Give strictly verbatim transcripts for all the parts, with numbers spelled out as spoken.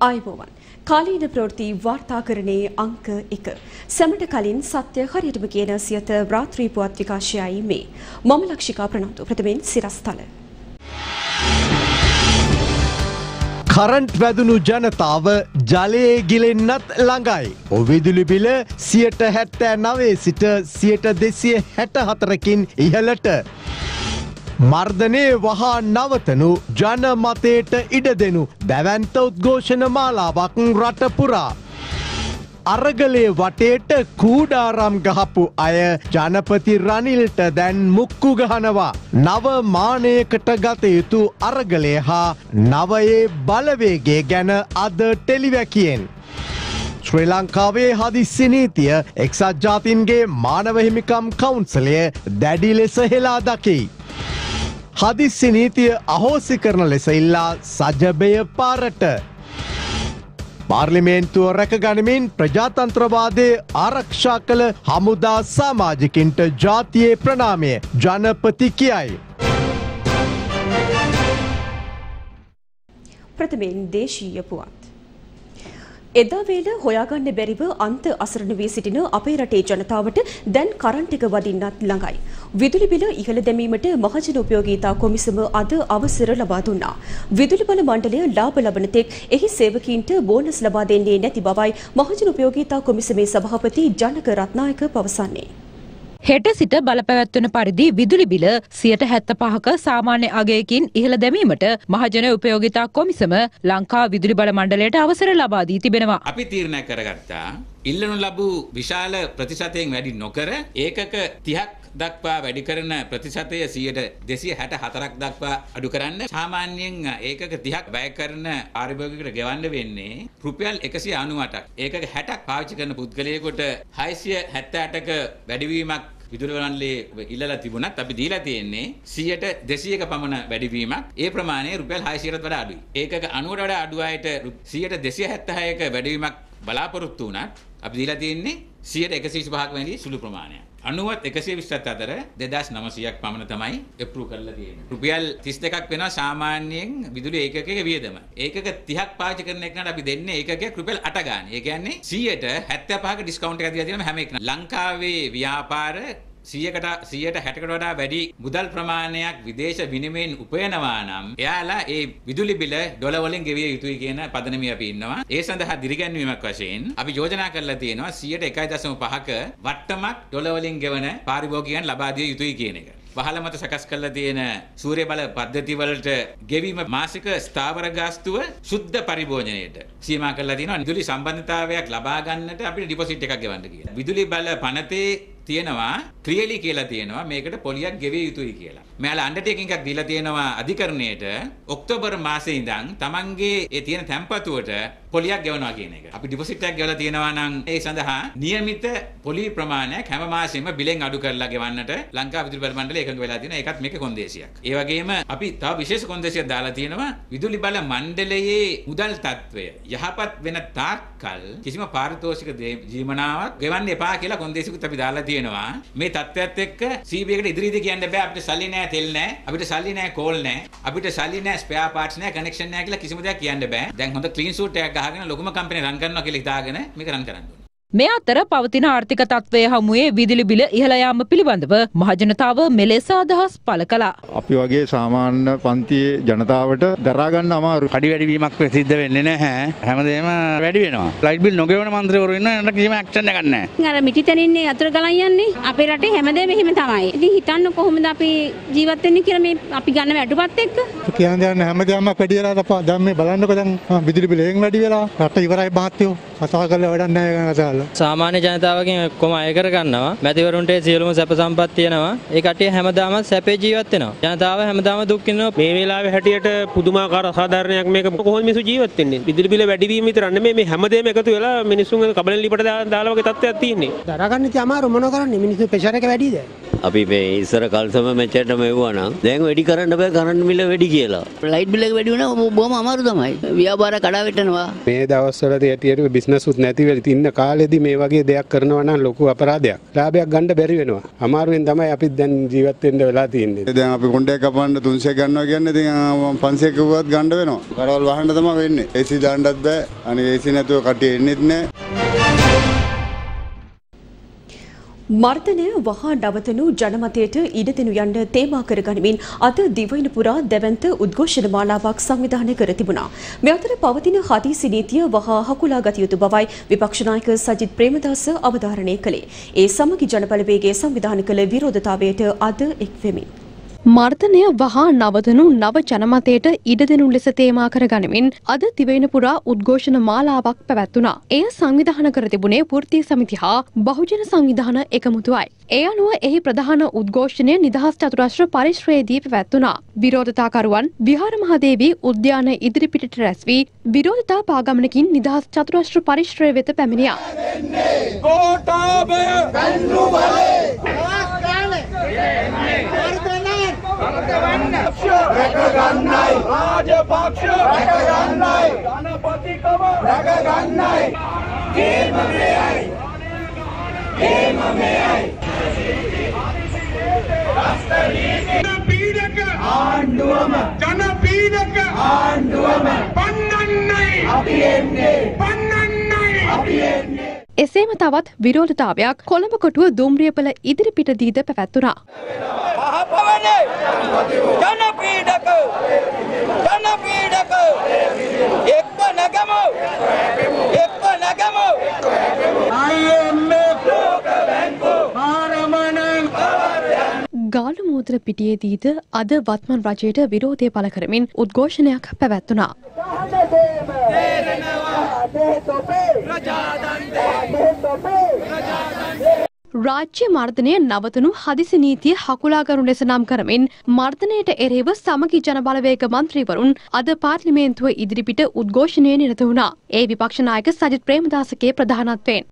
ආයුබෝවන්. කාලීන ප්‍රවෘත්ති වාර්තාකරණයේ අංක එක. සැමට කලින් සත්‍ය හරියටම කියන සියත රාත්‍රී පුවත් විකාශයයි මේ. මම ලක්ෂිකා ප්‍රනාන්දු. ප්‍රථමයෙන් සිරස්තල. කරන්ට් වැදුණු ජනතාව ජලයේ ගිලෙන්නත් ළඟයි. විදුලි බිල සියයට හැත්තෑ නවය සිට සියයට දෙසිය හැට හතරකින් ඉහළට. මර්ධනයේ වහා නවතනු ජනමතයට ඉඩ දෙනු දැවැන්ත උද්ඝෝෂණ මාලාවක් රට පුරා. අරගලේ වටේට කූඩාරම් ගහපු අය ජනපති රනිල්ට දැන් මුක්කු ගහනවා. නව මානයකට ගත යුතු අරගලය හා නවයේ බලවේගය ගැන අද ටෙලිවැකියෙන්. ශ්‍රී ලංකාවේ හදිස්සි නීතිය එක්සත් ජාතීන්ගේ මානව හිමිකම් කවුන්සලය දැඩි ලෙස හෙලා දකියි. හදිස්සි නීතිය අහෝසි කරන ලෙස ඉල්ලා සජබය පාරට. පාර්ලිමේන්තුව රැකගනිමින් ප්‍රජාතන්ත්‍රවාදය ආරක්ෂා කළ හමුදා සමාජිකින්ට ජාතියේ ප්‍රණාමය ජනපති කියයි. ප්‍රථමයෙන් දේශීය පුවත්. එදා වේල හොයාගන්න බැරිව අන්ත අසරණ වී සිටින අපේ රටේ ජනතාවට දැන් කරන්ට් එක වදින්නත් ළඟයි. විදුලි බිල ඉහළ දැමීමට මහජන උපයෝගීතා කොමිසම අද අවසර ලබා දුන්නා. විදුලි බල මණ්ඩලය ලාභ ලබන තෙක් එහි සේවකීන්ට බෝනස් ලබා දෙන්නේ නැති බවයි මහජන උපයෝගීතා කොමිසමේ සභාපති ජනක රත්නායක පවසන්නේ. හෙට සිට බලපැවැත්වෙන පරිදි විදුලි බිල සියයට හැත්තෑ පහක සාමාන්‍ය අගයකින් ඉහළ දැමීමට මහජන උපයෝගිතා කොමිසම ලංකා විදුලි බල මණ්ඩලයට අවසර ලබා දී තිබෙනවා. අපි තීරණය කරගත්තා ඉල්ලනු ලැබූ විශාල ප්‍රතිශතයෙන් වැඩි නොකර ඒකක තිහක් දක්වා වැඩි කරන ප්‍රතිශතය සියයට දෙසිය හැට හතරක් දක්වා අඩු කරන්න. සාමාන්‍යයෙන් ඒකක තිහක් වැය කරන පාරිභෝගිකයට ගෙවන්න වෙන්නේ රුපියල් එකසිය අනූඅටක්. ඒකක හැටක් පාවිච්චි කරන පුද්ගලයෙකුට හයසිය හැත්තෑ අටක වැඩිවීමක් විදුලි මණ්ඩලයේ ඉල්ලලා තිබුණත් අපි දීලා තියෙන්නේ සියයට දෙසීයක පමණ වැඩිවීමක්. ඒ ප්‍රමාණය රුපියල් හයසියකට වඩා අඩුයි. ඒකක අනූවට වඩා අඩු අයට සියයට දෙසිය හැත්තෑහයක වැඩිවීමක් බලාපොරොත්තු වුණත් අපි දීලා තියෙන්නේ සියයට එකසිය විසිපහක වැඩි සුළු ප්‍රමාණයක්. අනූවත් එකසිය විස්සත් අතර දෙදාස් නවසීයක් පමණ තමයි අප්‍රූව් කරලා තියෙන්නේ. රුපියල් තිස් දෙකක් වෙනවා සාමාන්‍යයෙන් විදුලි ඒකකයක වියදම. ඒකක තිහක් පාවිච්චි කරන එකකට අපි දෙන්නේ ඒකකයක් රුපියල් අට ගානේ. ඒ කියන්නේ සියයට හැත්තෑ පහක ඩිස්කවුන්ට් එකක් දීලා තියෙනවා හැම එකම. ලංකාවේ ව්‍යාපාර සියයට සියයට හැටකට වඩා වැඩි මුදල් ප්‍රමාණයක් විදේශ විනිමයෙන් උපයනවා නම් එයාලා ඒ විදුලි බිල ඩොලර් වලින් ගෙවිය යුතුයි කියන පදනමේ අපි ඉන්නවා. ඒ සඳහා දිරිගැන්වීමක් වශයෙන් අපි යෝජනා කරලා තියෙනවා සියයට එකයි දශම පහක වට්ටමක් ඩොලර් වලින් ගෙවන පාරිභෝගිකයන් ලබා දිය යුතුයි කියන එක. පහළ මත සකස් කරලා තියෙන සූර්ය බල පද්ධති වලට ගෙවීම මාසික ස්ථාවර ගාස්තුව සුද්ධ පරිභෝජනයට සීමා කරලා තියෙනවා. විදුලි සම්බන්ධතාවයක් ලබා ගන්නට අපිට ඩිපොසිට් එකක් ගෙවන්න කියලා. විදුලි බල පනතේ තියෙනවා ක්ලියර්ලි කියලා තියෙනවා මේකට පොලියක් ගෙවිය යුතුයි කියලා. මෙයාලා අන්ඩර්ටේකින් එකක් දීලා තියෙනවා අධිකරණයට ඔක්තෝබර් මාසයේ ඉඳන් තමන්ගේ ඒ තියෙන තැන්පතුවට පොලියක් ගෙවනවා කියන එක. අපි ඩිපොසිට් එකක් ගෙවලා තියෙනවා නම් ඒ සඳහා નિયમિત පොලි ප්‍රමාණයක් හැම මාසෙම බිලෙන් අඩු කරලා ගෙවන්නට ලංකා විදුලි බල මණ්ඩලය එකඟ වෙලා තියෙනවා. ඒකත් මේක කොන්දේසියක්. ඒ වගේම අපි තව විශේෂ කොන්දේසියක් දාලා තියෙනවා විදුලි බල මණ්ඩලයේ මුදල් තත්ත්වය යහපත් වෙන තාක්කල් කිසිම පාරිතෝෂික ජීවනාවක් ගෙවන්න එපා කියලා කොන්දේසියකුත් අපි දාලා තියෙනවා. මේ තත්ත්වයත් එක්ක සීබී එකට ඉදිරියේදී කියන්න බෑ අපිට සල්ලි නෑ තෙල් නෑ අපිට සල්ලි නෑ කෝල් නෑ අපිට සල්ලි නෑ ස්පෙයා පාර්ට්ස් නෑ කනෙක්ෂන් නෑ කියලා කිසිම දෙයක් කියන්න බෑ. දැන් හොඳ ක්ලීන් සූට් එකක් ගහගෙන ලොකුම කම්පැනි රන් කරනවා කියලා හිතාගෙන මේක රන් කරන්න ඕනේ. මේ අතර පවතින ආර්ථික තත්ත්වය හමුවේ විදුලි බිල ඉහළ යාම පිළිබඳව මහජනතාව මෙලෙස අදහස් පළ කළා. අපි වගේ සාමාන්‍ය පන්තියේ ජනතාවට දරා ගන්න අමාරු. කඩි වැඩිවීමක් සිද්ධ වෙන්නේ නැහැ. හැමදේම වැඩි වෙනවා. ලයිට් බිල් නොගෙවන මන්ත්‍රීවරු ඉන්න යන කිසිම ඇක්ෂන් එකක් නැහැ. අර මිටිතනින් ඉන්නේ අතුරු ගලන් යන්නේ. අපේ රටේ හැමදේම එහෙම තමයි. ඉතින් හිතන්න කොහොමද අපි ජීවත් වෙන්නේ කියලා මේ අපි ගන්න වැඩුපත් එක්ක. කියන්නේ දැන් හැමදේම වැඩි වෙලා තපා දැන් මේ බලන්නකො දැන් විදුලි බිල එහෙන් වැඩි වෙලා රට ඉවරයි මහත්තයෝ. කතා කරලා වැඩක් නැහැ කතාවල. සාමාන්‍ය ජනතාවගෙන් ඔක්කොම අය කර ගන්නවා. මැතිවරුන්ට සියලුම සැප සම්පත් තියෙනවා. ඒ කට්ටිය හැමදාම සැපේ ජීවත් වෙනවා. ජනතාව හැමදාම දුක් විඳිනවා. මේ වෙලාවේ හැටියට පුදුමාකාර අසාධාරණයක් මේක. කොහොමද මිනිස්සු ජීවත් වෙන්නේ? විදුලි බිල වැඩි වීම විතර නෙමෙයි මේ හැමදේම එකතු වෙලා මිනිස්සුන් කබලෙන් ලිපට දාලා වගේ තත්ත්වයක් තියෙන්නේ. දරා ගන්න ඉතින් අමාරු මොන කරන්නේ? මිනිස්සු ප්‍රෙෂර් එක වැඩිද? අපි මේ ඉස්සර කල්සම මෙච්චරට මෙවුවා නම් දැන් වැඩි කරන්න බෑ කරන්ට් බිල වැඩි කියලා. ලයිට් බිල් එක වැඩි වුණා බොහොම අමාරු තමයි. ව්‍යාපාර කඩා වැටෙනවා. මේ දවස්වලදී ඇටියට බිස්නස් උත් නැති වෙලා ඉන්න කාලෙදී මේ වගේ දෙයක් කරනවා නම් ලොකු අපරාධයක්. ලාභයක් ගන්න බැරි වෙනවා. අමාරුවෙන් තමයි අපි දැන් ජීවත් වෙන්න වෙලා තියෙන්නේ. දැන් අපි කොණ්ඩේ කපන්න තුන්සිය ගන්නවා කියන්නේ ඉතින් පන්සිය කිව්වත් ගන්න වෙනවා. කරවල් වහන්න තමයි වෙන්නේ. ඒසි දාන්නත් බෑ. අනේ ඒසි නැතුව කට්ටිය එන්නෙත් නෑ. මර්ධනය වහා නවතනු ජනමතයට ඉඩ දෙනු යන්න තේමා කරගනිමින් අද දිවයින පුරා දැවැන්ත උද්ඝෝෂණ මාලාවක් සංවිධානය කර තිබුණා. මේ අතර පවතින හදිසි නීතිය වහා හකුලා ගත යුතු බවයි විපක්ෂ නායක සජිත් ප්‍රේමදාස අවධාරණය කළේ. ඒ සමගි ජනබලවේගයේ සංවිධානය කළ විරෝධතාවයට අද එක් වෙමින් මර්ධනය වහා නවතනු නව ජනමතයට ඉඩ දෙනු ලෙස තේමා කර ගනිමින් අද දිවයින පුරා උද්ඝෝෂණ මාලාවක් පැවැත්වුණා. එය සංවිධාන කර තිබුණේ වෘත්තීය සමිති හා බහුජන සංවිධාන එකමුතුවයි. ඒ අනුව එහි ප්‍රධාන උද්ඝෝෂණය නිදහස් චතුරස්‍ර පරිශ්‍රයේදී පැවැත්වුණා. විරෝධතාකරුවන් විහාර මහදේවී උද්‍යාන ඉදිරිපිටට රැස් වී විරෝධතා පාගමනකින් නිදහස් චතුරස්‍ර පරිශ්‍රය වෙත පැමිණියා. රැකගන්නයි රාජපක්ෂ රැකගන්නයි ධනපතිකම රැකගන්නයි ගේම මෙයයි ගේම මෙයයි රාෂ්ට්‍රීය පීඩක ආණ්ඩුවම ජන පීඩක ආණ්ඩුවම පන්නන්නයි අපි එන්නේ පන්නන්නයි අපි එන්නේ. එසේම තවත් විරෝධතාවයක් කොළඹ කොටුව දුම්රියපල ඉදිරිපිටදීද පැවැත්වුණා. මහපවනේ ජන පීඩක ජන පීඩක එක්ක නැගමු එක්ක නැගමු අයිඑම්එෆ් ලෝක බැංකුව ආරමණන් ගාලු මූත්‍ර පිටියේදීද අද වත්මන් රජයට විරෝධය පළ කරමින් උද්ඝෝෂණයක් පැවැත්වුණා. රාජ්‍ය මර්ධනය නවතනු හදිසි නීතිය හකුලාගනු ලෙස නම් කරමින් මර්ධනයට එරෙහිව සමගි ජනබලවේග මන්ත්‍රීවරුන් අද පාර්ලිමේන්තුව ඉදිරිපිට උද්ඝෝෂණයේ නිරත වුණා. ඒ විපක්ෂ නායක සජිත් ප්‍රේමදාසගේ ප්‍රධානත්වයෙන්.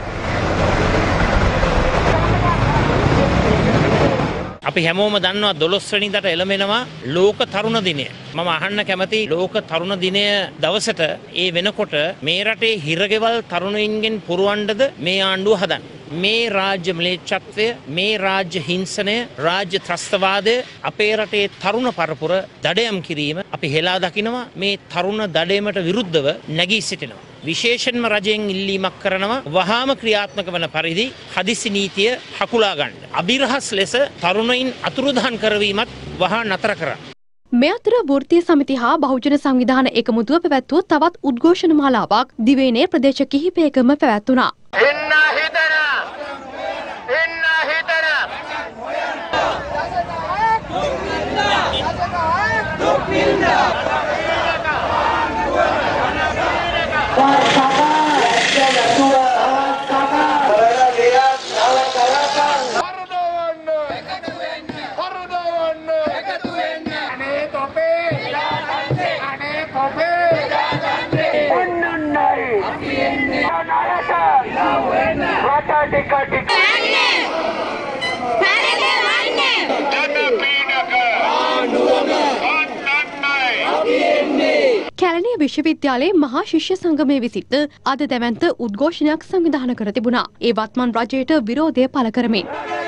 අපි හැමෝම දන්නවා දොළොස් වෙනිදාට එළඹෙනවා ලෝක තරුණ දිනය. මම අහන්න කැමති ලෝක තරුණ දිනය දවසට ඒ වෙනකොට මේ රටේ හිරගෙවල් තරුණයින්ගෙන් පුරවන්නද මේ ආණ්ඩුව හදන්නේ. මේ රාජ්‍ය ම්ලේච්ඡත්වය, මේ රාජ්‍ය හිංසනය, රාජ්‍ය ත්‍රස්තවාදය අපේ රටේ තරුණ පරපුර දඩයම් කිරීම අපි හෙලා දකිනවා. මේ තරුණ දඩයමට විරුද්ධව නැගී සිටිනවා. විශේෂයෙන්ම රජයෙන් ඉල්ලීමක් කරනවා වහාම ක්‍රියාත්මක වන පරිදි හදිසි නීතිය හකුලා ගන්න. අභිරහස් ලෙස තරුණයින් අතුරුදහන් කරවීමත් වහා නතර කරන්න. මේ අතර වෘත්තීය සමිති හා බහුජන සංවිධාන එකමුතුව පැවැත්වූ තවත් උද්ඝෝෂණ මාලාවක් දිවයිනේ ප්‍රදේශ කිහිපයකම පැවැත්වුණා. එන්න හිතන එන්න හිතන දුක් විඳා කැලණිය විශ්වවිද්‍යාලයේ මහා ශිෂ්‍ය සංගමයේ විසිට අද දැවැන්ත උද්ඝෝෂණයක් සංවිධානය කර තිබුණා. ඒ වත්මන් රජයට විරෝධය පළ කරමින්.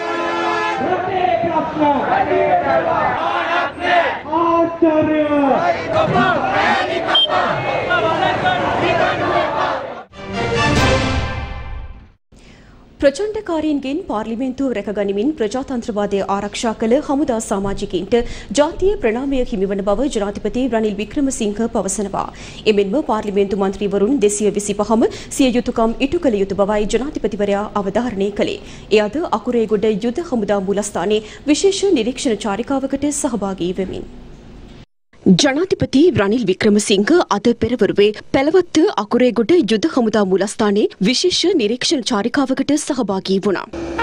ප්‍රචණ්ඩකාරීන්ගෙන් පාර්ලිමේන්තුව රැකගනිමින් ප්‍රජාතන්ත්‍රවාදය ආරක්ෂා කළ හමුදා සමාජිකයින්ට ජාතිය ප්‍රණාමය හිමිවන බව ජනාධිපති රනිල් වික්‍රමසිංහ පවසනවා. එමෙන්ම පාර්ලිමේන්තු මන්ත්‍රීවරුන් දෙසිය විසිපහම සිය යුතුකම් ඉටු කළ යුතු බවයි ජනාධිපතිවරයා අවධාරණය කළේ. එය අද අකුරේගොඩ යුද හමුදා මූලස්ථානයේ විශේෂ නිරීක්ෂණ චාරිකාවකට සහභාගී වෙමින්. ජනාධිපති රනිල් වික්‍රමසිංහ අද පෙරවරුවේ පැලවත්ත අකුරේගොඩ යුද හමුදා මූලස්ථානයේ විශේෂ නිරීක්ෂණ චාරිකාවකට සහභාගී වුණා.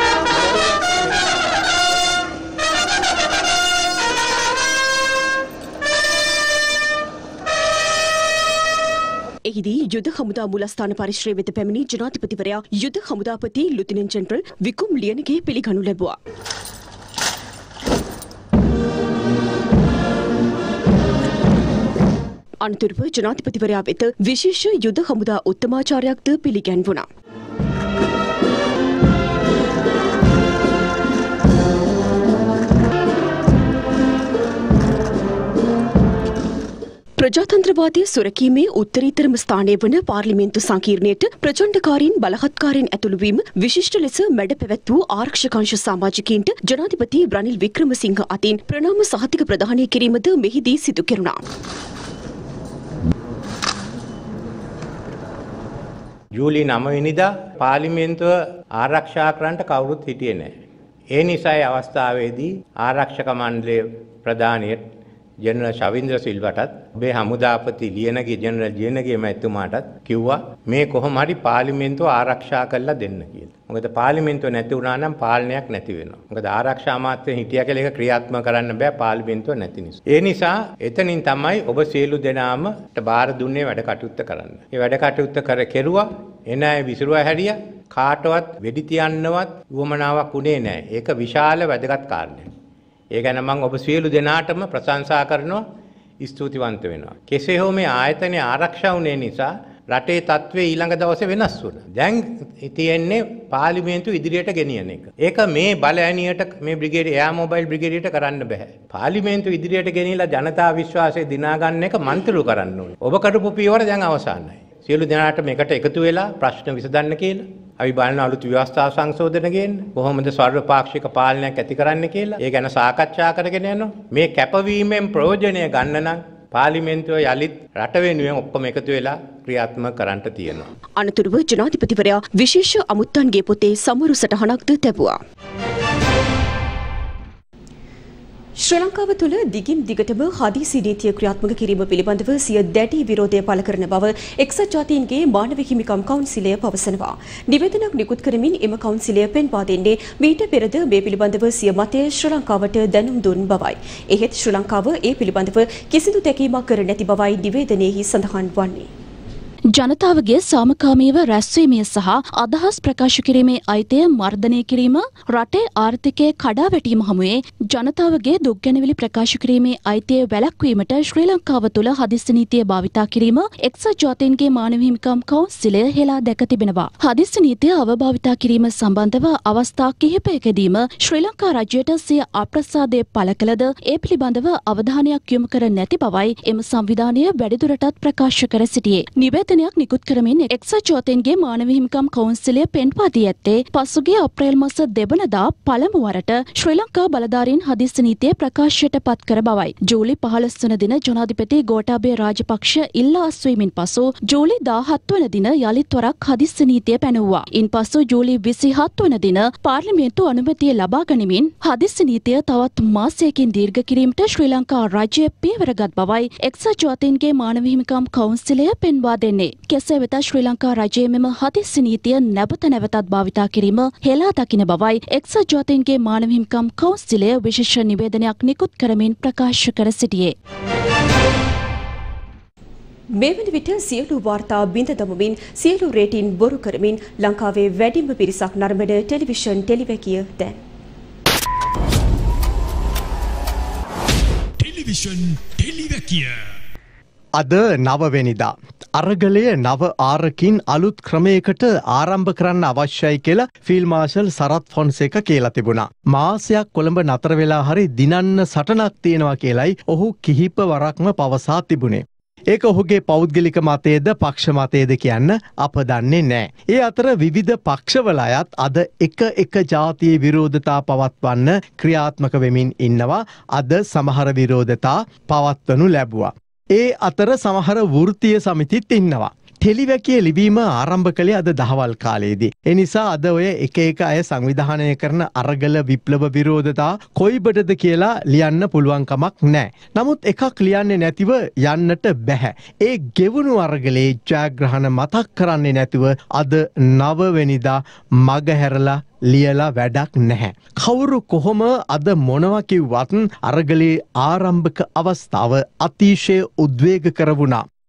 එහිදී යුද හමුදා මූලස්ථාන පරිශ්‍රය වෙත පැමිණි ජනාධිපතිවරයා යුද හමුදාපති ලුතිනන්ට් ජෙනරල් විකුම් ලියනගේ පිළිගනු ලැබුවා. අනතුරුව ජනාධිපතිවරයා වෙත විශේෂ යුද හමුදා උත්තමාචාර්යක්ද පිළිගැන්වුණා. ප්‍රජාතන්ත්‍රවාදය සුරකීමේ උත්තරීතරම ස්ථානය වන පාර්ලිමේන්තු සංකීර්ණයට ප්‍රචණ්ඩකාරීන් බලහත්කාරයෙන් ඇතුළු වීම විශිෂ්ට ලෙස මැඩ පැවැත් වූ ආරක්ෂකංශ සමාජිකයින්ට ජනාධිපති රනිල් වික්‍රමසිංහ අතින් ප්‍රණාම සහතික ප්‍රදානය කිරීමද මෙහිදී සිදු කෙරුණා. ජූලි නවය වෙනිදා පාර්ලිමේන්තුව ආරක්ෂා කරන්නට කවුරුත් හිටියේ නැහැ. ඒ නිසායි අවස්ථාවේදී ආරක්ෂක මණ්ඩලයේ ප්‍රධානියට ජනරල් ශවින්ද්‍ර සිල්වටත් ඔබේ හමුදාපති ලියනගේ ජනරල් ජේනගේ මැතිතුමාටත් කිව්වා මේ කොහොම හරි පාර්ලිමේන්තුව ආරක්ෂා කරලා දෙන්න කියලා. මොකද පාර්ලිමේන්තුව නැති වුණා නම් පාලනයක් නැති වෙනවා. මොකද ආරක්ෂා අමාත්‍යයෙන් හිටියා කියලා ඒක ක්‍රියාත්මක කරන්න බෑ පාර්ලිමේන්තුව නැති නිසා. ඒ නිසා එතනින් තමයි ඔබ සියලු දෙනාම බාර දුන්නේ වැඩ කටයුත්ත කරන්න. ඒ වැඩ කටයුත්ත කර කෙරුවා එන අය විසිරුවා හැරියා කාටවත් වෙඩි තියන්නවත් උවමනාවක් උනේ නැහැ. ඒක විශාල වැදගත් කාරණයක්. ඒ ගැන මම ඔබ සියලු දෙනාටම ප්‍රශංසා කරනවා ස්තුතිවන්ත වෙනවා. කෙසේ හෝ මේ ආයතනය ආරක්ෂා වුණේ නිසා රටේ තත්ත්වය ඊළඟ දවසේ වෙනස් වුණා. දැන් තියෙන්නේ පාර්ලිමේන්තුව ඉදිරියට ගෙනියන එක. ඒක මේ බලඇණියට මේ බ්‍රිගේඩ් එයා මොබයිල් බ්‍රිගේඩියට කරන්න බෑ. පාර්ලිමේන්තුව ඉදිරියට ගෙනියලා ජනතා විශ්වාසය දිනා ගන්න එක මන්ත්‍රීව කරන්න ඕනේ. ඔබ කරපු පියවර දැන් අවසానයි. සියලු දෙනාට මේකට එකතු වෙලා ප්‍රශ්න විසඳන්න කියලා අපි බලන අලුත් ව්‍යවස්ථා සංශෝධන ගේන්න කොහොමද සර්වපාක්ෂික පාලනයක් ඇති කරන්න කියලා ඒ ගැන සාකච්ඡා කරගෙන යනවා. මේ කැපවීමෙන් ප්‍රයෝජනය ගන්න නම් පාර්ලිමේන්තුව යලිත් රට වෙනුවෙන් ඔක්කොම එකතු වෙලා ක්‍රියාත්මක කරන්න තියෙනවා. අනතුරුව ජනාධිපතිවරයා විශේෂ අමුත්තන්ගේ පොතේ සමරු සටහනක්ද තැබුවා. ශ්‍රී ලංකාව තුළ දිගින් දිගටම හදිසි නීතිය ක්‍රියාත්මක කිරීම පිළිබඳව සිය දැඩි විරෝධය පළ කරන බව එක්සත් ජාතීන්ගේ මානව හිමිකම් කවුන්සිලය පවසනවා. නිවේදනයක් නිකුත් කරමින් එම කවුන්සිලය පෙන්වා දෙන්නේ මීට පෙරද මේ පිළිබඳව සිය මතය ශ්‍රී ලංකාවට දැනුම් දුන් බවයි. එහෙත් ශ්‍රී ලංකාව ඒ පිළිබඳව කිසිදු තැකීමක් කර නැති බවයි නිවේදනයේහි සඳහන් වන්නේ. ජනතාවගේ සාමකාමීව රැස්වීමේ සහ අදහස් ප්‍රකාශ කිරීමේ අයිතිය මර්ධනය කිරීම රටේ ආර්ථිකයේ කඩාවැටීම හමුවේ ජනතාවගේ දුක් ගැනවිලි ප්‍රකාශ කිරීමේ අයිතිය වැළැක්වීමට ශ්‍රී ලංකාව තුළ හදිස්සි නීතිය භාවිතා කිරීම එක්සත් ජාතීන්ගේ මානව හිමිකම් කවුන්සිලය හෙලා දැක තිබෙනවා. හදිස්සි නීතිය අවභාවිතා කිරීම සම්බන්ධව අවස්ථා කිහිපයකදීම ශ්‍රී ලංකා රජයට සිය අප්‍රසාදය පළ කළද ඒ පිළිබඳව අවධානයක් යොමු කර නැති බවයි එම සංවිධානය වැඩිදුරටත් ප්‍රකාශ කර සිටියේ. නිවේදනයක් නිකුත් කරමින් එක්සත් ජාතීන්ගේ මානව හිමිකම් කවුන්සිලය පෙන්වා දී ඇත්තේ පසුගිය අප්‍රේල් මාස දෙවනදා පළමු වරට ශ්‍රී ලංකා බලධාරීන් හදිස්සි නීතිය ප්‍රකාශයට පත් කර බවයි. ජූලි පහළොස් වන දින ජනාධිපති ගෝඨාභය රාජපක්ෂ ඉල්ලා අස්වීමෙන් පසු ජූලි දාහත් වන දින යළිත් වරක් හදිස්සි නීතිය පැනවුවා. ඉන්පසු ජූලි විසිහත් වන දින පාර්ලිමේන්තු අනුමැතිය ලබා ගනිමින් හදිස්සි නීතිය තවත් මාසයකින් දීර්ඝ කිරීමට ශ්‍රී ලංකා රජය පියවරගත් බවයි එක්සත් ජාතීන්ගේ මානව හිමිකම් කවුන්සිලය පෙන්වා දෙන්නේ. කෙසේ වෙතත් ශ්‍රී ලංකා රජයේ මෙම හදිස්සි නීතිය නැවත නැවතත් භාවිතා කිරීම හෙලා දකින බවයි එක්සත් ජාතීන්ගේ මානව හිමිකම් කවුන්සිලය විශේෂ නිවේදනයක් නිකුත් කරමින් ප්‍රකාශ කර සිටියේ. මේ වන විට සියලු වාර්තා බිඳ දමමින් සියලු රේටින් බොරු කරමින් ලංකාවේ වැඩිම පිරිසක් නරඹන ටෙලිවිෂන් ටෙලිවැකිය දැන්. ටෙලිවිෂන් ටෙලිවැකිය අද නවවෙනිදා අරගලය නව ආරකින් අලුත් ක්‍රමයකට ආරම්භ කරන්න අවශ්‍යයි කියලා ෆීල්ඩ් මාර්ෂල් සරත් ෆොන්සේක කියලා තිබුණා. මාසයක් කොළඹ නතර වෙලා හරි දිනන්න සටනක් තියෙනවා කියලයි ඔහු කිහිප වරක්ම පවසා තිබුණේ. ඒක ඔහුගේ පෞද්ගලික මතයේද පක්ෂ මතයේද කියන්න අප දන්නේ නැහැ. ඒ අතර විවිධ පක්ෂවල අයත් අද එක එක ජාතියේ විරෝධතා පවත්වන්න ක්‍රියාත්මක වෙමින් ඉන්නවා. අද සමහර විරෝධතා පවත්වනු ලැබුවා. ඒ අතර සමහර වෘත්තීය සමිතිත් ඉන්නවා. ටෙලිවැකිය ලිවීම ආරම්භ කළේ අද දහවල් කාලයේදී. ඒ නිසා අද ඔය එක එක අය සංවිධානය කරන අරගල විප්ලව විරෝධතා කොයිබටද කියලා ලියන්න පුළුවන් කමක් නැහැ. නමුත් එකක් ලියන්නේ නැතිව යන්නට බෑ. ඒ ගෙවුණු අරගලේ ජයග්‍රහණ මතක් කරන්නේ නැතිව අද නවවෙනිදා මගහැරලා ලියලා වැඩක් නැහැ. කවුරු කොහොම අද මොනවා කිව්වත් අරගලේ ආරම්භක අවස්ථාව අතිශය උද්වේග කර වුණා.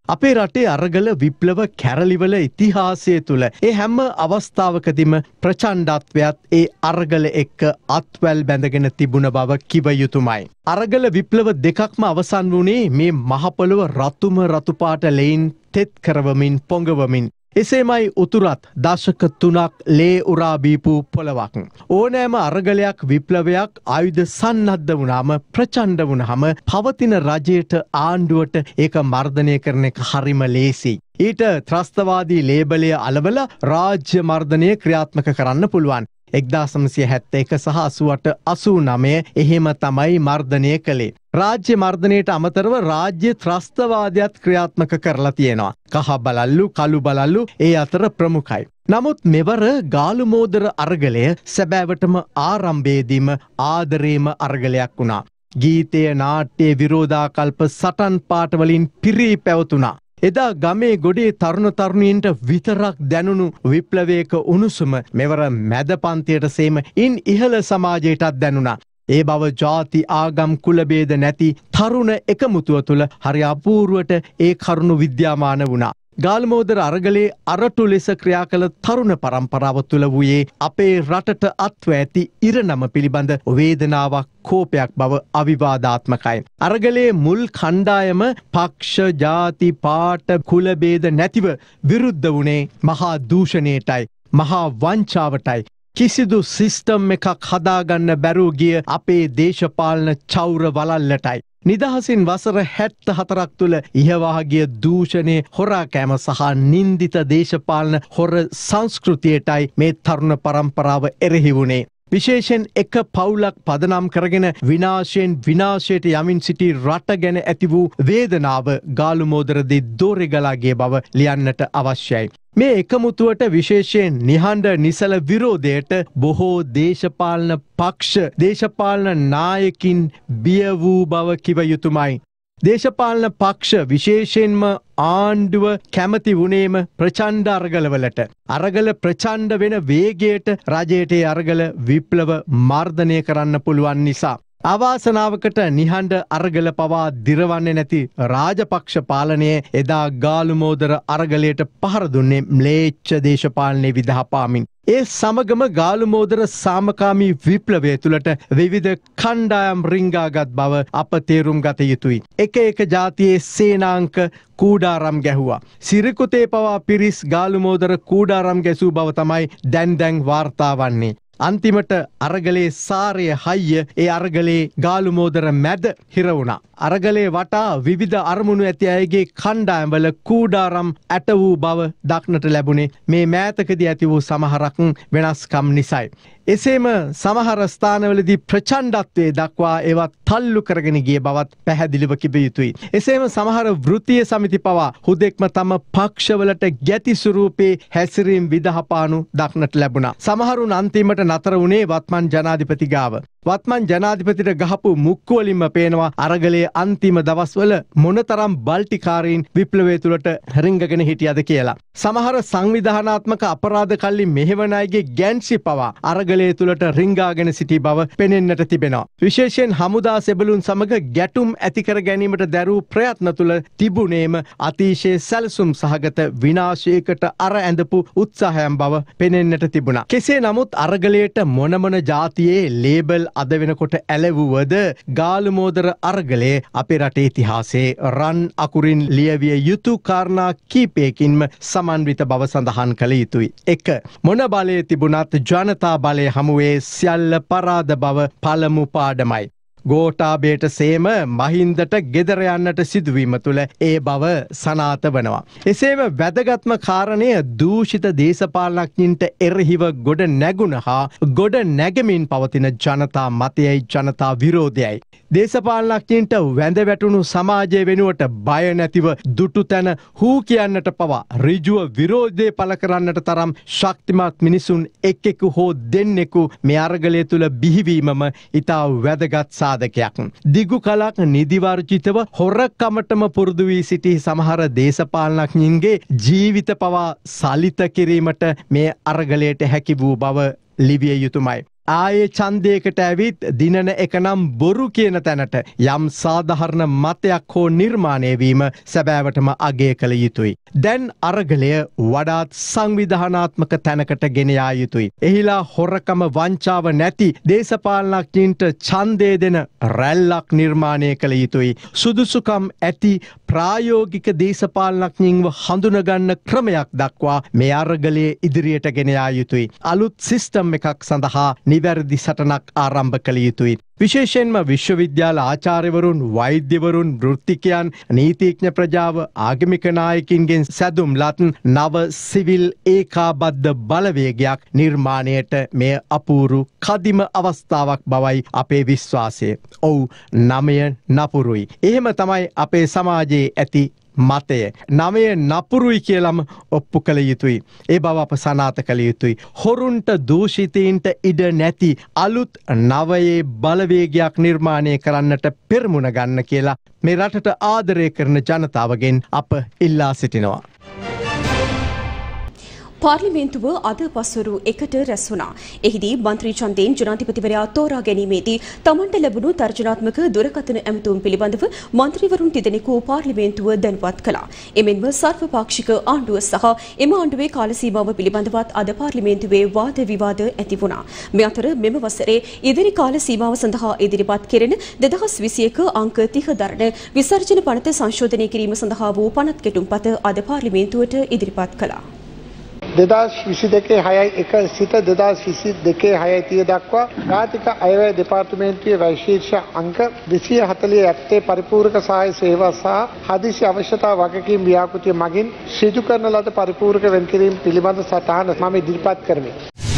අපේ රටේ අරගල විප්ලව කැරලිවල ඉතිහාසය තුළ ඒ හැම අවස්ථාවකදීම ප්‍රචණ්ඩත්වයත් ඒ අරගල එක්ක අත්වැල් බැඳගෙන තිබුණ බව කිව යුතුමයි. අරගල විප්ලව දෙකක්ම අවසන් වුණේ මේ මහපොළොව රතුම රතුපාට ලෙයින් තෙත් කරවමින් පොඟවමින්. එසේමයි උතුරත් දශක තුනක් ලේ උරා බීපු පොළවක්. ඕනෑම අරගලයක් විප්ලවයක් ආයුධ සන්නද්ධ වුණාම ප්‍රචණ්ඩ වුණාම පවතින රජයට ආණ්ඩුවට ඒක මර්ධනය කරන එක හරිම ලේසියි. ඊට ත්‍රස්තවාදී ලේබලය අලවලා රාජ්‍ය මර්ධනය ක්‍රියාත්මක කරන්න පුළුවන්. එක්දාස් නවසිය හැත්තෑ එක සහ අසූ අට අසූ නවය එහෙම තමයි මර්ධනය කළේ. රාජ්‍ය මර්ධනයට අමතරව රාජ්‍ය ත්‍රස්තවාදයත් ක්‍රියාත්මක කරලා තියෙනවා. කහ බලල්ලු කළු බලල්ලු ඒ අතර ප්‍රමුඛයි. නමුත් මෙවර ගාලුමෝදර අරගලය සැබෑවටම ආරම්භයේදීම ආදරේම අරගලයක් වුණා. ගීතය නාට්‍ය විරෝධාකල්ප සටන් පාටවලින් පිරී පැවතුණා. එදා ගමේ ගොඩේ තරුණ තරුණීන්ට විතරක් දැනුණු විප්ලවයක උණුසුම මෙවර මැද පන්තියට සේම ඉන් ඉහළ සමාජයටත් දැනුණා. ඒ බව ජාති ආගම් කුලභේද නැති තරුණ එකමුතුව තුළ හරි අපූර්වට ඒ කරුණු විද්‍යාමාන වුණා. ගාල්මෝදර අරගලේ අරටු ලෙස ක්‍රියා කළ තරුණ පරම්පරාව තුළ වූයේ අපේ රටට අත්ව ඇති ඉරණම පිළිබඳ වේදනාවක් කෝපයක් බව අවිවාදාත්මකයි. අරගලේ මුල් කණ්ඩායම පක්ෂ ජාති පාට කුලභේද නැතිව විරුද්ධ වුණේ මහා දූෂණයටයි මහා වංචාවටයි. කිසිදු සිස්ටම් එකක් හදාගන්න බැරූ ගිය අපේ දේශපාලන චෞර වලල්ලටයි. නිදහසින් වසර හැත්ත හතරක් තුළ ඉහවාගිය දූෂණය හොරාකෑම සහ නින්දිත දේශපාලන හොර සංස්කෘතියටයි මේ තරුණ පරම්පරාව එරෙහි වුණේ. විශේෂෙන් එක පවුලක් පදනම් කරගෙන විනාශයෙන් විනාශයට යමින් සිටි රට ගැන ඇති වූ වේදනාව ගාලුමෝදරදී දෝරෙගලාගේ බව ලියන්නට අවශ්‍යයි. මේ එකමුතුවට විශේෂයෙන් නිහඬ නිසල විරෝධයට බොහෝ දේශපාලන පක්ෂ දේශපාලන නායකින් බිය වූ බව කිව යුතුමයි. දේශපාලන පක්ෂ විශේෂයෙන්ම ආණ්ඩුව කැමති වුණේම ප්‍රචණ්ඩ අරගලවලට. අරගල ප්‍රචණ්ඩ වෙන වේගයට රජයට අරගල විප්ලව මර්ධනය කරන්න පුළුවන් නිසා. අවාසනාවකට නිහඬ අරගල පවා දිරවන්නේ නැති රාජපක්ෂ පාලනය එදා ගාලුමෝදර අරගලයට පහර දුන්නේ ම්ලේච්ඡ දේශපාලනයේ විදහාපාමින්. ඒ සමගම ගාලුමෝදර සාමකාමී විප්ලවය තුළට විවිධ කණ්ඩායම් රිංගාගත් බව අප තේරුම් ගත යුතුයි. එක එක ජාතියේ සේනාංක කූඩාරම් ගැහුවා. සිරිකුතේ පවා පිරිස් ගාලුමෝදර කූඩාරම් ගැසූ බව තමයි දැන් දැන් වාර්තා වන්නේ. අන්තිමට අරගලේ සාරය හයිය ඒ අරගලේ ගාලුමෝදර මැද හිර වුණා. අරගලේ වටා විවිධ අරමුණු ඇති අයගේ කණ්ඩායම්වල කූඩාරම් ඇට වූ බව දක්නට ලැබුණේ මේ මෑතකදී ඇති වූ සමහරක් වෙනස්කම් නිසයි. එසේම සමහර ස්ථානවලදී ප්‍රචණ්ඩත්වයේ දක්වා ඒවත් තල්ලු කරගෙන ගිය බවත් පැහැදිලිව කිව යුතුයි. එසේම සමහර වෘත්තීය සමිති පවා හුදෙක්ම තම පක්ෂවලට ගැති ස්වරූපේ හැසිරීම් විදහපානු දක්නට ලැබුණා. සමහරුන් අන්තිමට නතර වුණේ වත්මන් ජනාධිපති ගාව. වත්මන් ජනාධිපතිට ගහපු මුක්කුවලින්ම පේනවා අරගලයේ අන්තිම දවස්වල මොනතරම් බල්ටිකාරීන් විප්ලවය තුළට රිංගගෙන හිටියද කියලා. සමහර සංවිධානාත්මක අපරාධ කල්ලි මෙහෙවන අයගේ ගැන්සි පවා අරගලයේ තුළට රිංගාගෙන සිටි බව පෙනෙන්නට තිබෙනවා. විශේෂයෙන් හමුදා සෙබළුන් සමග ගැටුම් ඇති කර ගැනීමට දැරූ ප්‍රයත්න තුළ තිබුණේම අතිශය සැලසුම් සහගත විනාශයකට අර ඇඳපු උත්සාහයන් බව පෙනෙන්නට තිබුණා. කෙසේ නමුත් අරගලයට මොන මොන ජාතියේ ලේබල් අද වෙනකොට ඇලවුවද ගාලුමෝදර අරගලේ අපේ රටේ ඉතිහාසයේ රන් අකුරින් ලියවිය යුතු කාරණා කීපයකින්ම සමන්විත බව සඳහන් කළ යුතුයි. එක. මොන බලය තිබුණත් ජනතා බලය හමුවේ සියල්ල පරාද බව පළමු පාඩමයි. ගෝඨාභයට සේම මහින්දට ගෙදර යන්නට සිදුවීම තුළ ඒ බව සනාත වනවා. එසේම වැදගත්ම කාරණය දූෂිත දේශපාලනඥයින්ට එරෙහිව ගොඩ නැගුණ හා ගොඩ නැගෙමින් පවතින ජනතා මතයයි ජනතා විරෝධයයි. දේශපාලනඥයින්ට වැඳ වැටුණු සමාජය වෙනුවට බය නැතිව දුටු තැන හූ කියන්නට පවා ඍජුව විරෝධය පළ කරන්නට තරම් ශක්තිමත් මිනිසුන් එක්කෙකු හෝ දෙන්නෙකු මේ අරගලය තුළ බිහිවීමම ඉතා වැදගත් සාධකයක්. දිගු කලක් නිදිවර්ජිතව හොරකමටම පුරුදු වී සිටි සමහර දේශපාලනඥයින්ගේ ජීවිත පවා සලිත කිරීමට මේ අරගලයට හැකි වූ බව ලිවිය යුතුමයි. ආයේ ඡන්දයකට ඇවිත් දිනන එක නම් බොරු කියන තැනට යම් සාධාරණ මතයක් හෝ නිර්මාණය වීම සැබෑවටම අගය කළ යුතුයි. දැන් අරගලය වඩාත් සංවිධානාත්මක තැනකට ගෙන යා යුතුයි. එහිලා හොරකම වංචාව නැති දේශපාලනඥයින්ට ඡන්දය දෙන රැල්ලක් නිර්මාණය කළ යුතුයි. සුදුසුකම් ඇති ප්‍රායෝගික දේශපාලනඥයින්ව හඳුනගන්න ක්‍රමයක් දක්වා මේ අරගලයේ ඉදිරියට ගෙන යා යුතුයි. අලුත් සිස්ටම් එකක් සඳහා නිවැරදි සටනක් ආරම්භ කළ යුතුයි. විශේෂයෙන්ම විශ්වවිද්‍යාල ආචාර්යවරුන්, වෛද්‍යවරුන්, වෘත්තිකයන්, නීතිඥ ප්‍රජාව, ආගමික නායකින්ගෙන් සැදුම් ලත් නව සිවිල් ඒකාබද්ධ බලවේගයක් නිර්මාණයට මෙය අපූරු කදිම අවස්ථාවක් බවයි අපේ විශ්වාසය. ඔව්, නමය නපුරුයි. එහෙම තමයි අපේ සමාජයේ ඇති මතය. නමය නපුරුයි කියලම ඔප්පු කළ යුතුයි. ඒ බව අප සනාත කළ යුතුයි. හොරුන්ට දූෂිතයින්ට ඉඩ නැති අලුත් නවයේ බලවේගයක් නිර්මාණය කරන්නට පෙරමුණ ගන්න කියලා මේ රටට ආදරය කරන ජනතාවගෙන් අප ඉල්ලා සිටිනවා. පාර්ලිමේන්තුව අද පස්වරු එකට රැස් වුණා. එහිදී මන්ත්‍රී ඡන්දයෙන් ජනාධිපතිවරයා තෝරා ගැනීමේදී තමන්ට ලැබුණු තර්ජනාත්මක දුරකථන ඇමතුම් පිළිබඳව මන්ත්‍රීවරුන් තිදෙනෙකු පාර්ලිමේන්තුව දැනුවත් කළා. එමෙන්ම සර්වපාක්ෂික ආණ්ඩුව සහ එම ආණ්ඩුවේ කාල සීමාව පිළිබඳවත් අද පාර්ලිමේන්තුවේ වාද විවාද ඇති වුණා. මේ අතර මෙම වසරේ ඉදිරි කාල සීමාව සඳහා ඉදිරිපත් කෙරෙන දෙදහස් විසියක අංක තිහ දරන විසර්ජන පනත සංශෝධනය කිරීම සඳහා වූ පනත් කෙටුම්පත අද පාර්ලිමේන්තුවට ඉදිරිපත් කළා. දෙදහස් විසි දෙකේ හයයි එක සිට දෙදහස් විසි දෙකේ හයයි තිහ දක්වා ජාතික අයවැය දෙපාර්තමේන්තුවේ වෛශීර්ෂ අංක දෙසිය හතළිහ ඇත්තේ පරිපූර්ණක සහාය සේවා සහ හදිසි අවශ්‍යතා වගකීම් ව්‍යාපෘතිය මගින් සිදු කරන ලද පරිපූර්ණක වෙන්කිරීම පිළිබඳ සටහන මම ඉදිරිපත් කරමි.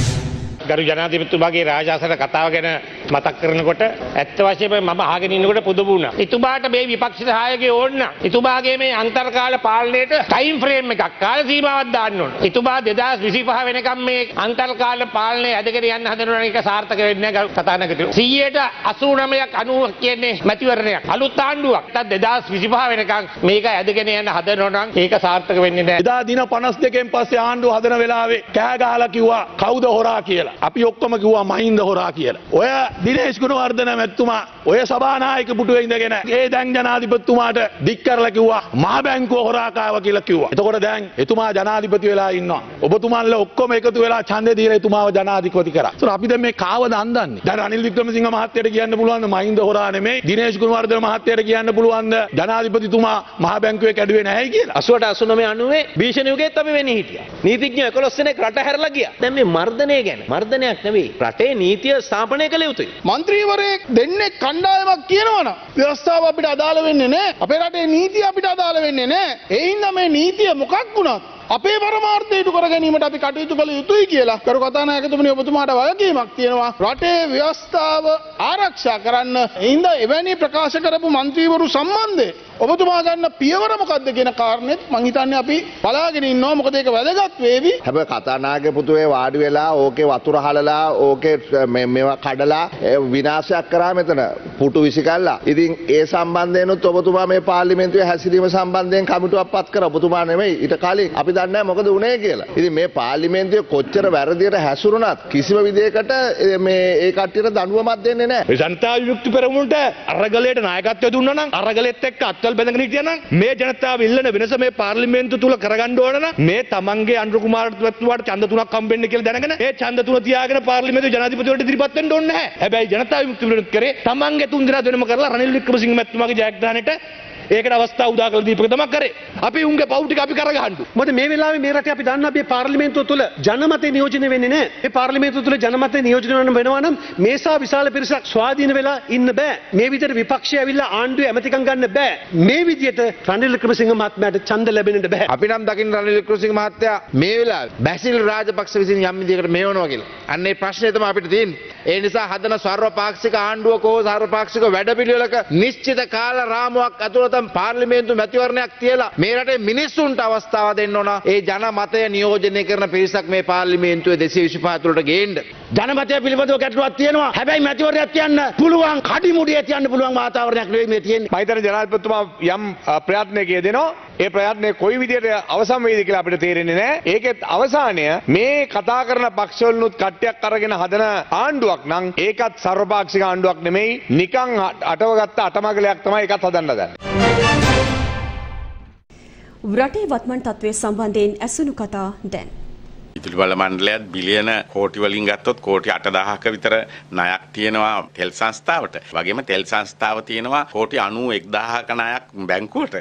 ගරු ජනාධිපතිතුමාගේ රාජාසන කතාව ගැන මතක් කරනකොට ඇත්ත වශයෙන්ම මම අහගෙන ඉන්නකොට පුදුම වුණා. එතුමාට මේ විපක්ෂ සහායකයෝ ඕන නම් එතුමාගේ මේ අන්තර්කාල පාලනයට ටයිම් ෆ්‍රේම් එකක් කාල සීමාවක් දාන්න ඕන. එතුමා දෙදහස් විසිපහ වෙනකම් මේ අන්තර්කාල පාලනය ඇදගෙන යන්න හදනවා එක සාර්ථක වෙන්නේ නැහැ කතානකතුමා. සීයට අසූ නවයක් අනූවක් කියන්නේ මැතිවරණයක්. අලුත් ආණ්ඩුවක්. තත් දෙදහස් විසිපහ වෙනකම් මේක ඇදගෙන යන්න හදනවා නම් ඒක සාර්ථක වෙන්නේ නැහැ. එදා දින පනස් දෙකෙන් පස්සේ ආණ්ඩුව හදන වෙලාවේ කෑ ගහලා කිව්වා කවුද හොරා කියලා. අපි ඔක්කොම කිව්වා මහින්ද හොරා කියලා. ඔය දිනේෂ් ගුණවර්ධන මැතිතුමා ඔය සභානායක පුටුවේ ඉඳගෙන ඒ දැන් ජනාධිපතිතුමාට දික් කරලා කිව්වා මහ බැංකුව හොරා කාව කියලා කිව්වා. එතකොට දැන් එතුමා ජනාධිපති වෙලා ඉන්නවා. ඔබතුමාලා ඔක්කොම එකතු වෙලා ඡන්දේ දීලා එතුමාව ජනාධිපති කරා. ඒතර අපි දැන් මේ කාවද අන්දන්නේ? දැන් රනිල් වික්‍රමසිංහ මහත්තයට කියන්න පුළුවන් ද මහින්ද හොරා නෙමෙයි. දිනේෂ් ගුණවර්ධන මහත්තයට කියන්න පුළුවන් ද ජනාධිපතිතුමා මහ බැංකුවේ කැඩුවේ නැහැයි කියලා. අසූවට අසූනවය අනූවේ භීෂණ යුගයේත් අපි වෙන්නේ හිටියා. නීතිඥයෝ එකොළොස් දෙනෙක් රට හැරලා ගියා. දැන් මේ මර්ධනය ගැන මර්ධනයක් නෙවෙයි රටේ නීතිය ස්ථාපනය කළ යුතුයි. මන්ත්‍රීවරයෙක් දෙන්නේ කණ්ඩායමක් කියනවනම් ව්‍යවස්ථාව අපිට අදාළ වෙන්නේ නැහැ. අපේ රටේ නීතිය අපිට අදාළ වෙන්නේ නැහැ. ඒ හින්දා මේ නීතිය මොකක් වුණත් අපේ පරමාර්ථය ඉටු කර ගැනීමට අපි කටයුතු කළ යුතුයි කියලා කරු කතානායකතුමනි ඔබතුමාට වගකීමක් තියෙනවා. රටේ ව්‍යවස්ථාව ආරක්ෂා කරන්න. ඒ හින්දා එවැනි ප්‍රකාශ කරපු මන්ත්‍රීවරු සම්බන්ධයෙන් ඔබතුමා ගන්න පියවර මොකද්ද කියන කාරණෙත් මං හිතන්නේ අපි බලාගෙන ඉන්නවා. මොකද ඒක වැදගත් වේවි. හැබැයි කතානායක පුතුවේ වාඩි වෙලා ඕකේ වතුර හලලා ඕකේ මේවා කඩලා විනාශයක් කරා මෙතන පුටු විසිකල්ලා. ඉතින් ඒ සම්බන්ධයෙන්ුත් ඔබතුමා මේ පාර්ලිමේන්තුවේ හැසිරීම සම්බන්ධයෙන් කමිටුවක් පත් කරා. ඔබතුමා නෙමෙයි ඊට කලින් අපි දන්නේ නැහැ මොකද වුනේ කියලා. ඉතින් මේ පාර්ලිමේන්තුවේ කොච්චර වැරදියට හැසිරුණත් කිසිම විදියකට මේ ඒ කට්ටියට දඬුවමක් දෙන්නේ නැහැ. ජනතා විමුක්ති පෙරමුණට අරගලයට නායකත්වය දුන්නා නම් අරගලෙත් එක්ක අත්වල බැඳගෙන හිටියා නම් මේ ජනතාව ඉල්ලන වෙනස මේ පාර්ලිමේන්තුව තුල කරගන්න ඕන නම් මේ තමන්ගේ අනුර කුමාරතුමාට ඡන්ද තුනක් හම්බෙන්න කියලා දැනගෙන ඒ ඡන්ද තුන තියාගෙන පාර්ලිමේන්තුවේ ජනාධිපතිවරට ඉදිරිපත් වෙන්න ඕනේ නැහැ. හැබැයි ජනතා විමුක්ති පෙරමුණ කරේ තමන්ගේ තුන් දෙනා වෙනම කරලා රනිල් වික්‍රමසිංහ මැතිතුමාගේ ජයග්‍රහණයට ඒකට අවස්ථාව උදා කරලා දීපක තමයි කරේ. අපි උන්ගේ පව් ටික අපි කරගහන්න. මොකද මේ වෙලාවේ මේ රටේ අපි දන්න අපි පාර්ලිමේන්තුව තුළ ජනමතය නියෝජනය වෙන්නේ නැහැ. මේ පාර්ලිමේන්තුව තුළ ජනමතය නියෝජනය වෙනවා නම් මේසා විශාල පිරිසක් ස්වාධීන වෙලා ඉන්න බෑ. මේ විදිහට විපක්ෂය ඇවිල්ලා ආණ්ඩුවේ ඇමතිකම් ගන්න බෑ. මේ විදිහට රනිල් වික්‍රමසිංහ මහත්මයාට ඡන්ද ලැබෙන්න බෑ. අපි නම් දකින්න රනිල් වික්‍රමසිංහ මහත්තයා මේ වෙලාවේ බැසිල් රාජපක්ෂ විසින් යම් විදිහකට මේවනවා කියලා. අන්න ඒ ප්‍රශ්නේ තමයි අපිට තියෙන්නේ. ඒ නිසා හදන සර්වපාක්ෂික ආණ්ඩුවක හෝ සර්වපාක්ෂික වැඩපිළිවෙලක නිශ්චිත කාල රාමුවක් ඇතුළත පාර්ලිමේන්තු මැතිවරණයක් තියලා මේ රටේ මිනිස්සුන්ට අවස්ථාව දෙන්න ඕන. ඒ ජන මතය නියෝජනය කරන පිරිසක් මේ පාර්ලිමේන්තුවේ දෙසිය විසිපහ ඇතුළට ගේන්න. ජන මතය පිළිබඳව ගැටලුවක් තියෙනවා. හැබැයි මැතිවරණයක් තියන්න පුළුවන් කඩිමුඩිය තියන්න පුළුවන් වාතාවරණයක් නෙවෙයි මේ තියෙන්නේ. මම හිතන්නේ ජනාධිපතිතුමා යම් ප්‍රයත්නයක යෙදෙනවා. ඒ ප්‍රයත්නය කොයි විදියට අවසන් වෙයිද කියලා අපිට තේරෙන්නේ නැහැ. ඒකෙත් අවසානය මේ කතා කරන පක්ෂවලුත් කට්ටියක් අරගෙන හදන ආණ්ඩුවක් නම් ඒකත් සර්වපාක්ෂික ආණ්ඩුවක් නෙමෙයි. නිකන් අටවගත්ත අටමගලයක් තමයි ඒකත් හදන්න හදන්නේ. රටේ වත්මන් තත්ත්වය සම්බන්ධයෙන් ඇසුණු කතා දැන්. ඉතුරු බල මණ්ඩලයත් බිලියන කෝටි වලින් ගත්තොත් කෝටි අටදාහක විතර ණයක් තියෙනවා තෙල් සංස්ථාවට. වගේම තෙල් සංස්ථාව තියෙනවා කෝටි අනූ එක්දාහක ණයක් බැංකුවට.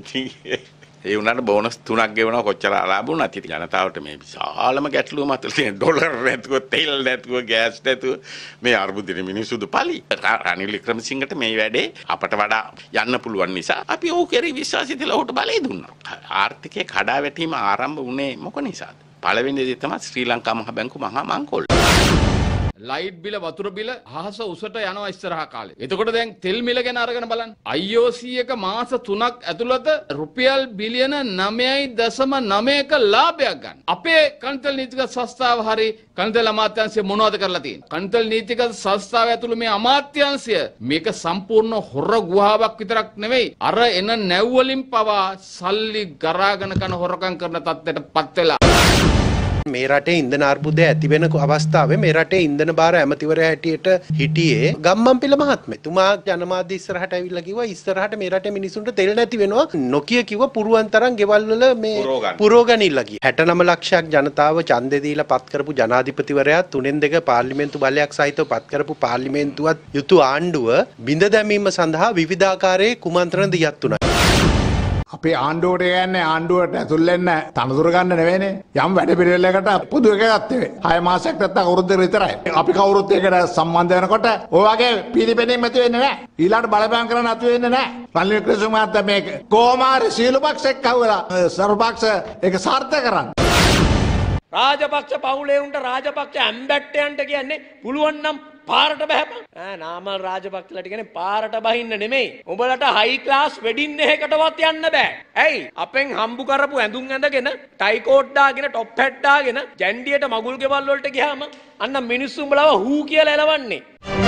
ඒ වුණාට බෝනස් තුනක් ගෙවනවා කොච්චර අලාභ වුණත් ඉතින් ජනතාවට මේ විශාලම ගැටලුව මත තියෙන ඩොලර් නැතුව තෙල් නැතුව ගෑස් නැතුව මේ අර්බුදෙන මිනිස්සුද පලි. රනිල් වික්‍රමසිංහට මේ වැඩේ අපට වඩා යන්න පුළුවන් නිසා අපි ඕක කෙරෙහි විශ්වාසය තියලා ඔහුට බලය දුන්නා. ආර්ථිකයේ කඩාවැටීම ආරම්භ වුණේ මොක නිසාද? පළවෙනි දේ තමයි ශ්‍රී ලංකා මහ බැංකුව මහා මංකොල්ල. ලයිට් බිල වතුර බිල අහස උසට යනවා ඉස්සරහා කාලේ. එතකොට දැන් තෙල් මිල ගැන අරගෙන බලන්න. I O C එක මාස තුනක් ඇතුළත රුපියල් බිලියන නවයයි දශම නවයක ලාභයක් ගන්න. අපේ කන්තල් නීතිගත සංස්ථාව හරි කන්තල් අමාත්‍යාංශය මොනවද කරලා තියෙන්නේ? කන්තල් නීතිගත සංස්ථාව ඇතුළු මේ අමාත්‍යාංශය මේක සම්පූර්ණ හොර ගුහාවක් විතරක් නෙවෙයි. අර එන නැව් වලින් පවා සල්ලි ගරාගෙන කන හොරකම් කරන තත්ත්වයට පත් වෙලා. මේ රටේ ඉන්ධන අර්බුදය ඇති වෙන අවස්ථාවේ මේ රටේ ඉන්ධන බාර ඇමතිවරයා හැටියට හිටියේ ගම්මන්පිල මහත්මයා. තුමා ජනමාධ්‍ය ඉස්සරහට ඇවිල්ලා කිව්වා ඉස්සරහට මේ රටේ මිනිසුන්ට තෙල් නැති වෙනවා. නොකිය කිව්වා පුරුවන් තරම් ගෙවල් වල මේ පුරෝගනිල්ලා ගියා. හැටනම ලක්ෂයක් ජනතාව ඡන්දෙ දීලා පත් කරපු ජනාධිපතිවරයා තුනෙන් දෙක පාර්ලිමේන්තු බලයක් සහිතව පත් කරපු පාර්ලිමේන්තුවත් යුතු ආණ්ඩුව බිඳ දැමීම සඳහා විවිධාකාරයේ කුමන්ත්‍රණ දියත් වුණා. අපේ ආණ්ඩුවට යන්නේ ආණ්ඩුවට ඇතුල් වෙන්න තනතුරු ගන්න නෙවෙයිනේ. යම් වැඩ පිළිවෙලකට පොදු එක ගත්තේ. හය මාසයක් නැත්නම් අවුරුද්දක විතරයි. අපි කවුරුත් ඒකට සම්බන්ධ වෙනකොට ඔය වගේ පිළිපෙනීම් ඇති වෙන්නේ නැහැ. ඊළඟට බලපෑම් කරන්න නැතු වෙන්නේ නැහැ. රනිල් වික්‍රමසිංහ මහත්තයා මේක කොමාර සීළු පක්ෂෙක් කවලා සර්වපක්ෂ ඒක සාර්ථක කරන්න. රාජපක්ෂ පවුලේ උන්ට රාජපක්ෂ ඇම්බැට්ටයන්ට කියන්නේ පුළුවන් නම් පාරට බහැපන්. ඈ නාමල් රාජපක්ෂලට කියන්නේ පාරට බහින්න නෙමෙයි. උඹලට හයි ක්ලාස් වෙඩින් එකකටවත් යන්න බෑ. ඇයි? අපෙන් හම්බු කරපු ඇඳුම් ඇඳගෙන, ටයි කෝට් දාගෙන, টොප් හැට් දාගෙන, ජැන්ඩියට මගුල් ගෙවල් වලට ගියාම අන්න මිනිස්සු උඹලව හූ කියලා එලවන්නේ.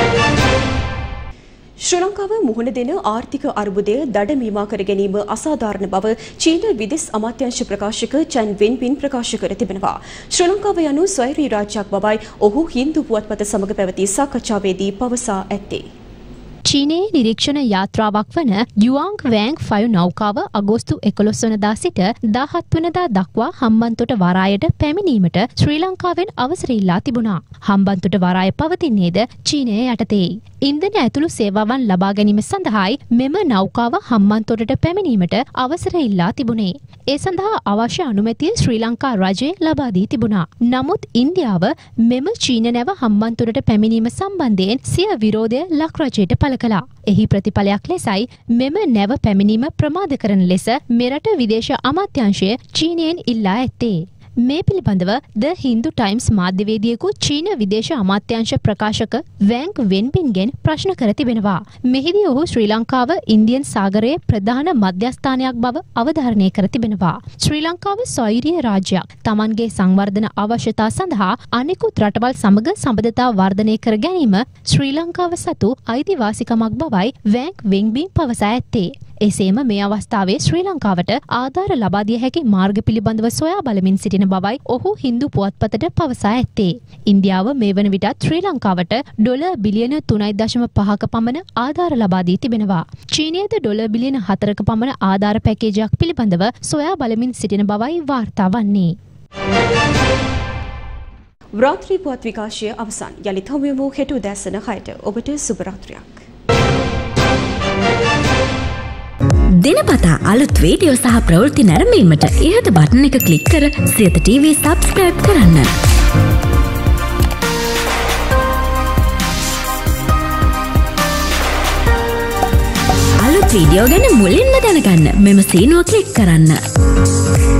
ශ්‍රී ලංකාව මුහුණ දෙන ආර්ථික අර්බුදය දඩ මීමා කර ගැනීම අසාධාරණ බව චීන විදෙස් අමාත්‍යාංශ ප්‍රකාශක චන් වෙන්බින් ප්‍රකාශ කර තිබෙනවා. ශ්‍රී ලංකාව යනු ස්වෛරී රාජ්‍යයක් බවයි ඔහු හින්දු පුවත්පත සමග පැවති සාකච්ඡාවේදී පවසා ඇත්තේ. චීනයේ නිරීක්ෂණ යාත්‍රාවක් වන යුවාං වෑං ෆයිව් නෞකාව අගෝස්තු එකොළොස් වනදා සිට දාහත් වනදා දක්වා හම්බන්තොට වරායට පැමිණීමට ශ්‍රී ලංකාවෙන් අවසර ඉල්ලා තිබුණා. හම්බන්තොට වරාය පවතින්නේද චීනය යටතේයි. ඉන්ධන ඇතුළු සේවාවන් ලබා ගැනීම සඳහායි මෙම නෞකාව හම්බන්තොටට පැමිණීමට අවසර ඉල්ලා තිබුණේ. ඒ සඳහා අවශ්‍ය අනුමැතිය ශ්‍රී ලංකා රජය ලබා දී තිබුණා. නමුත් ඉන්දියාව මෙම චීන නැව හම්බන්තොටට පැමිණීම සම්බන්ධයෙන් සිය විරෝධය ලක් රජයට පළ කළා. එහි ප්‍රතිඵලයක් ලෙසයි මෙම නැව පැමිණීම ප්‍රමාද කරන ලෙස මෙරට විදේශ අමාත්‍යාංශය චීනයෙන් ඉල්ලා ඇත්තේ. මේ පිළිබඳව ද හින්දු ටයිම්ස් මාධ්‍යවේදියෙකු චීන විදේශ අමාත්‍යාංශ ප්‍රකාශක වෑංක් වෙන්බින්ගෙන් ප්‍රශ්න කර තිබෙනවා. මෙහිදී ඔහු ශ්‍රී ලංකාව ඉන්දියන් සාගරයේ ප්‍රධාන මධ්‍යස්ථානයක් බව අවධාරණය කර තිබෙනවා. ශ්‍රී ලංකාව ස්වෛරීය රාජ්‍යයක්. තමන්ගේ සංවර්ධන අවශ්‍යතා සඳහා අනෙකුත් රටවල් සමග සම්බන්ධතා වර්ධනය කර ගැනීම ශ්‍රී ලංකාව සතු අයිතිවාසිකමක් බවයි වෑංක් වෙන්බින් පවසා ඇත්තේ. එසේම මේ අවස්ථාවේ ශ්‍රී ලංකාවට ආධාර ලබා දිය හැකි මාර්ග පිළිබඳව සොයා බලමින් සිටින බවයි ඔහු හින්දු පුවත්පතට පවසා ඇත්තේ. ඉන්දියාව මේ වන විටත් ශ්‍රී ලංකාවට ඩොලර් බිලියන තුනයි දශම පහක පමණ ආධාර ලබා දී තිබෙනවා. චීනයේද ඩොලර් බිලියන හතරක පමණ ආධාර පැකේජයක් පිළිබඳව සොයා බලමින් සිටින බවයි වාර්තා වන්නේ. රාත්‍රී පුවත් විකාශය අවසන්. යලිත් හමු වෙමු හෙට උදෑසන හයට. ඔබට සුබ රාත්‍රියක්. දිනපතා අලුත් වීඩියෝ සහ ප්‍රවෘත්ති නැරඹීමට ඉහත බටන් එක ක්ලික් කර සියත ටීවී සබ්ස්ක්‍රයිබ් කරන්න. අලුත් වීඩියෝ ගැන මුලින්ම දැනගන්න මෙම සීනුව ක්ලික් කරන්න.